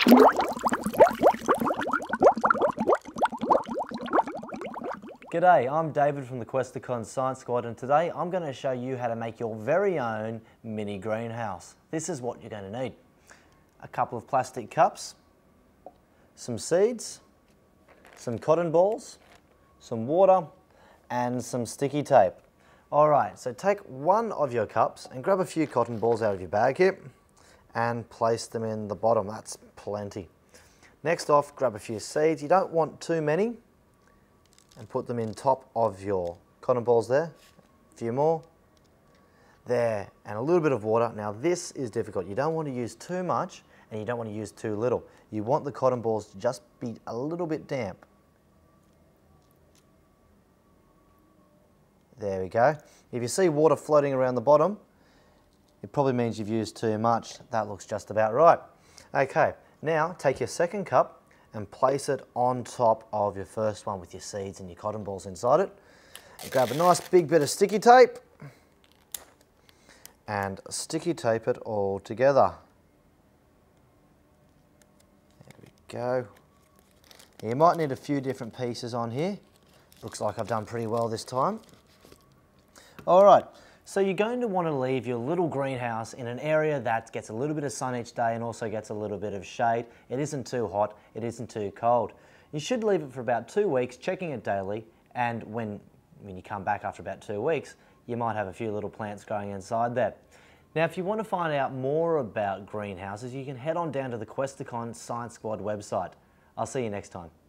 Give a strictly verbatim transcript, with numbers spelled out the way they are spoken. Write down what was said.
G'day, I'm David from the Questacon Science Squad, and today I'm going to show you how to make your very own mini greenhouse. This is what you're going to need. A couple of plastic cups, some seeds, some cotton balls, some water and some sticky tape. Alright, so take one of your cups and grab a few cotton balls out of your bag here and place them in the bottom. That's plenty. Next off, grab a few seeds. You don't want too many, and put them in top of your cotton balls there. A few more. There, and a little bit of water. Now this is difficult. You don't want to use too much and you don't want to use too little. You want the cotton balls to just be a little bit damp. There we go. If you see water floating around the bottom, it probably means you've used too much. That looks just about right. Okay, now take your second cup and place it on top of your first one with your seeds and your cotton balls inside it. And grab a nice big bit of sticky tape and sticky tape it all together. There we go. You might need a few different pieces on here. Looks like I've done pretty well this time. All right, so you're going to want to leave your little greenhouse in an area that gets a little bit of sun each day and also gets a little bit of shade. It isn't too hot, it isn't too cold. You should leave it for about two weeks, checking it daily, and when, when you come back after about two weeks, you might have a few little plants growing inside there. Now, if you want to find out more about greenhouses, you can head on down to the Questacon Science Squad website. I'll see you next time.